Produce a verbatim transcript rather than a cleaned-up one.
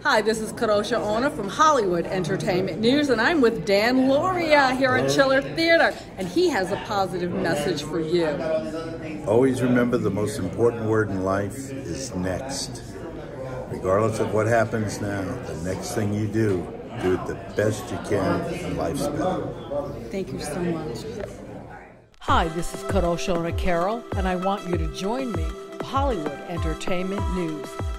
Hi, this is Karosha Ona from Hollywood Entertainment News, and I'm with Dan Lauria here at Chiller Theater, and he has a positive message for you. Always remember the most important word in life is next. Regardless of what happens now, the next thing you do, do it the best you can, and life's better. Thank you so much. Hi, this is Karosha Ona Carol, and I want you to join me for Hollywood Entertainment News.